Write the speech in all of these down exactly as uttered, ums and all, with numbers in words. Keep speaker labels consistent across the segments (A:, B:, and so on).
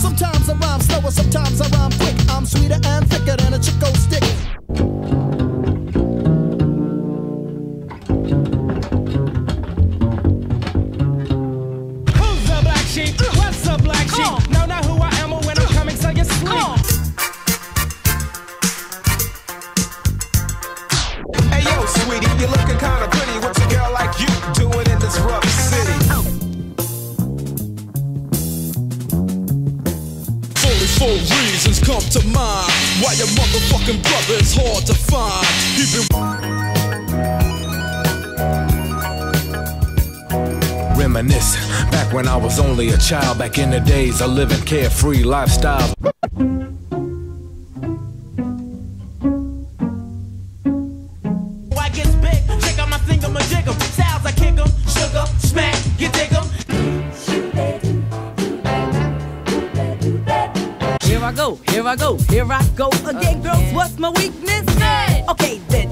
A: Sometimes I rhyme slower, sometimes I rhyme quick. I'm sweeter and thicker than a Chico stick.
B: Who's the black sheep? What's the black sheep?
C: Oh.
B: Know not who I am or when I'm coming, so you sleep.
C: Oh.
D: Hey yo, sweetie, you looking kinda pretty. What's a girl like you doing in this rough city?
E: Four reasons come to mind why your motherfucking brother is hard to find. He been reminiscing back when I was only a child, back in the days of living carefree lifestyle.
B: I gets big, check out my thingamajigam. Styles I kick 'em, sugar, smack, you dig 'em.
C: Here I go, here I go, here I go again, girls. What's my weakness? Okay, then.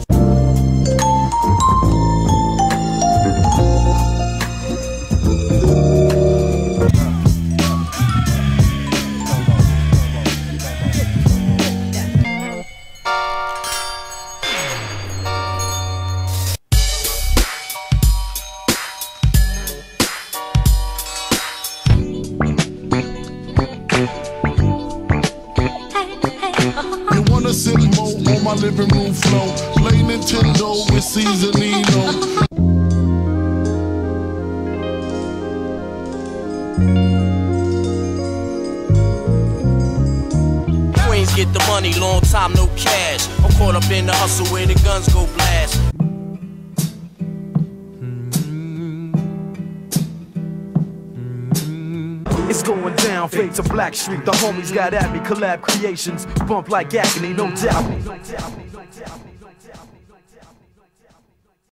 F: Sit mo on my living room floor, play Nintendo with Seasonino.
G: Queens get the money, long time no cash. I'm caught up in the hustle where the guns go blast.
H: It's going down, fade to Black Street. The homies got at me, collab creations, bump like agony, no doubt.